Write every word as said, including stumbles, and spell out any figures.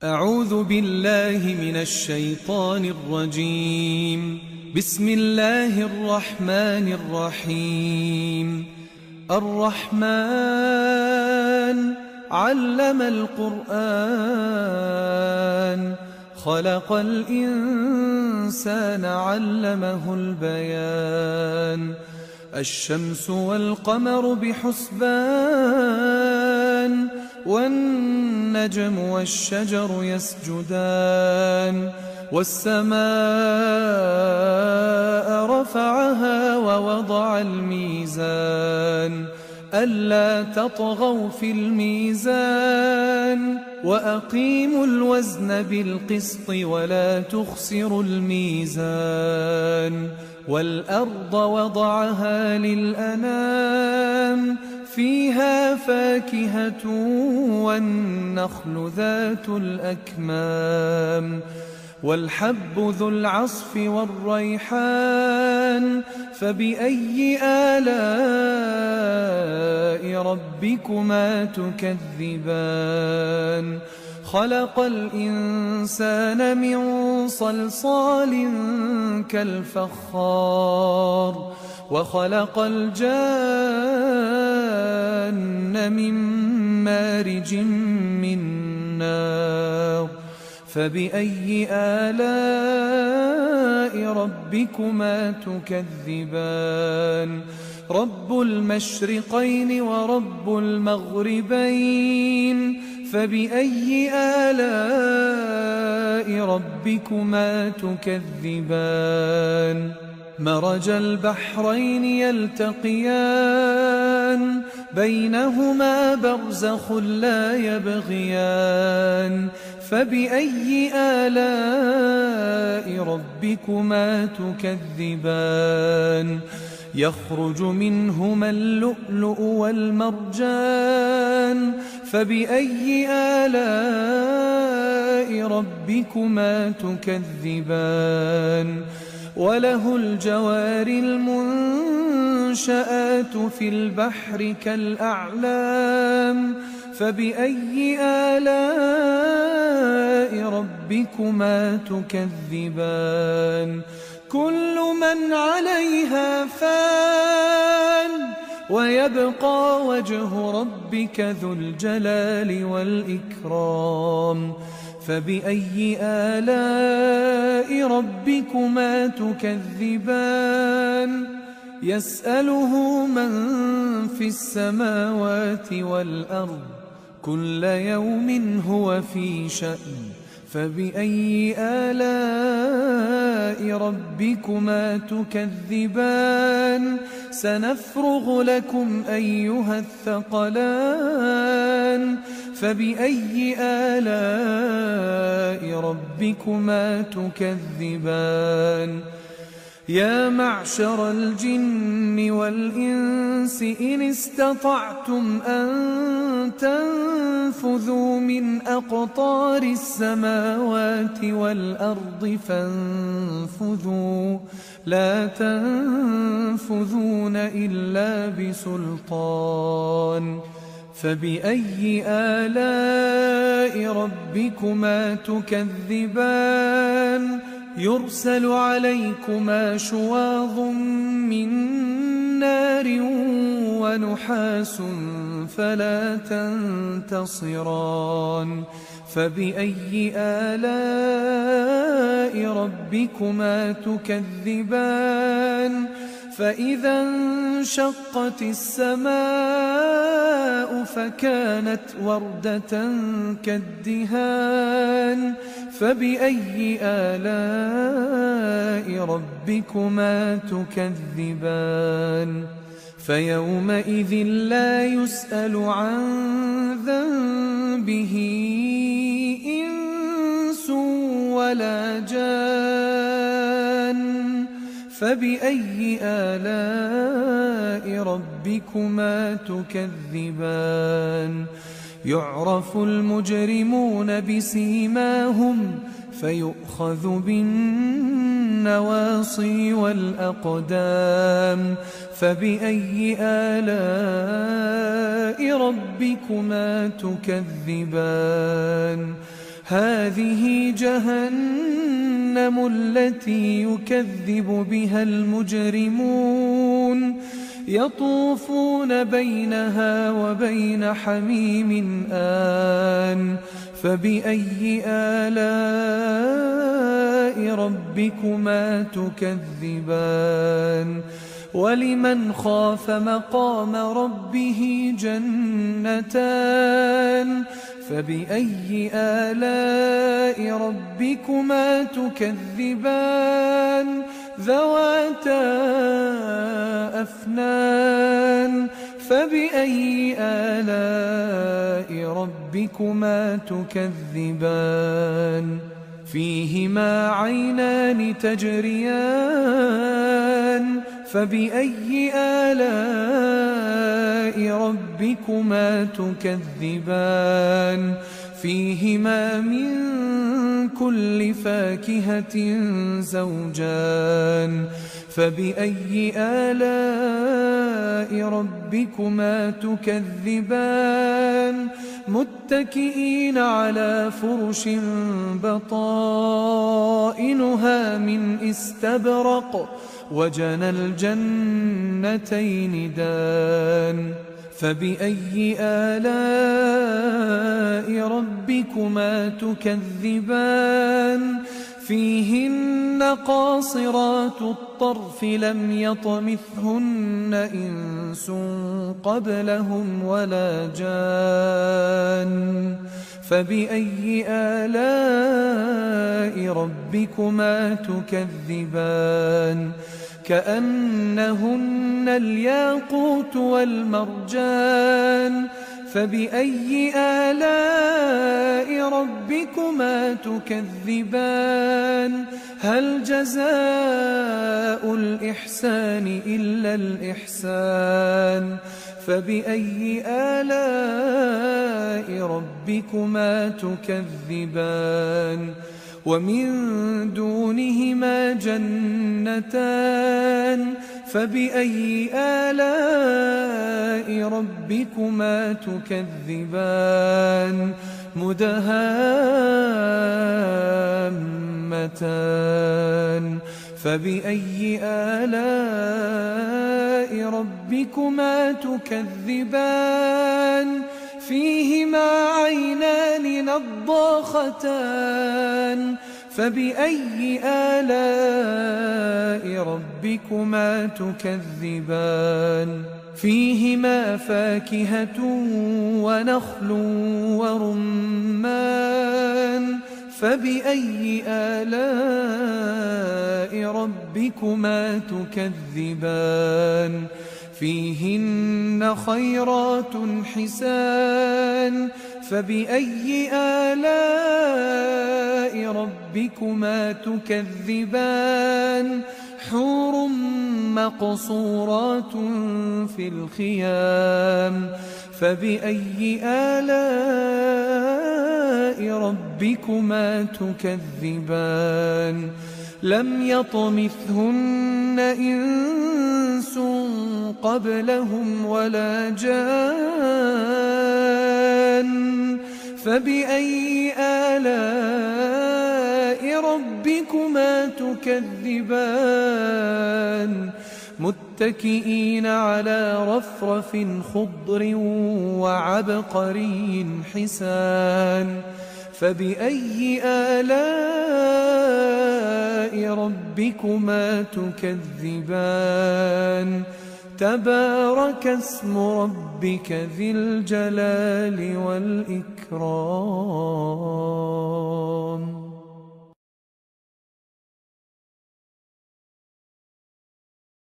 أعوذ بالله من الشيطان الرجيم. بسم الله الرحمن الرحيم. الرحمن علم القرآن خلق الإنسان علمه البيان. الشمس والقمر بحسبان والنجم والشجر يسجدان. والسماء رفعها ووضع الميزان ألا تطغوا في الميزان وأقيموا الوزن بالقسط ولا تخسروا الميزان. والأرض وضعها للأنام فيها فاكهة والنخل ذات الأكمام والحب ذو العصف والريحان. فبأي آلاء ربكما تكذبان؟ خلق الإنسان من صلصال كالفخار وخلق الجان من مارج من نار. فبأي آلاء ربكما تكذبان؟ رب المشرقين ورب المغربين. فبأي آلاء ربكما تكذبان؟ مرج البحرين يلتقيان بينهما برزخ لا يبغيان. فبأي آلاء ربكما تكذبان؟ يخرج منهما اللؤلؤ والمرجان. فبأي آلاء ربكما تكذبان؟ وله الجوار المنشآت في البحر كالأعلام. فبأي آلاء ربكما تكذبان؟ كل من عليها فان ويبقى وجه ربك ذو الجلال والإكرام. فبأي آلاء ربكما تكذبان؟ يسأله من في السماوات والأرض كل يوم هو في شأن. فبأي آلاء ربكما تكذبان؟ سنفرغ لكم أيها الثقلان. فبأي آلاء ربكما تكذبان؟ يا معشر الجن والإنس إن استطعتم أن تنفذوا من أقطار السماوات والأرض فانفذوا لا تنفذون إلا بسلطان. فبأي آلاء ربكما تكذبان؟ يرسل عليكما شواظ من نار ونحاس فلا تنتصران. فبأي آلاء ربكما تكذبان؟ فإذا انشقت السماء فكانت وردة كالدهان. فبأي آلاء ربكما تكذبان؟ فيومئذ لا يسأل عن ذنبه إنس ولا جان. فبأي آلاء ربكما تكذبان؟ يعرف المجرمون بسيماهم فيؤخذ بالنواصي والأقدام. فبأي آلاء ربكما تكذبان؟ هذا هذه جهنم التي يكذب بها المجرمون يطوفون بينها وبين حميم آن فبأي آلاء ربكما تكذبان ولمن خاف مقام ربه جنتان فبأي آلاء ربكما تكذبان ذواتا أفنان فبأي آلاء ربكما تكذبان فيهما عينان تجريان فبأي آلاء ربكما تكذبان فيهما من كل فاكهة زوجان فبأي آلاء ربكما تكذبان متكئين على فرش بطائنها من استبرق وجنى الجنتين دان فبأي آلاء ربكما تكذبان فيهن قاصرات الطرف لم يطمثهن إنس قبلهم ولا جان فبأي آلاء ربكما تكذبان كأنهن الياقوت والمرجان فبأي آلاء ربكما تكذبان هل جزاء الإحسان إلا الإحسان فبأي آلاء ربكما تكذبان ومن دونهما جنتان فبأي آلاء ربكما تكذبان مدهامتان فبأي آلاء ربكما تكذبان فيهما عينان نضاختان فبأي آلاء ربكما تكذبان فيهما فاكهة ونخل ورمان فبأي آلاء ربكما تكذبان فيهن خيرات حسان فبأي آلاء ربكما تكذبان حور مقصورات في الخيام فبأي آلاء ربكما تكذبان لم يطمثهن إنس قبلهم ولا جان فبأي آلاء ربكما تكذبان متكئين على رفرف خضر وعبقري حسان فبأي آلاء ربكما تكذبان تبارك اسم ربك ذي الجلال والإكرام.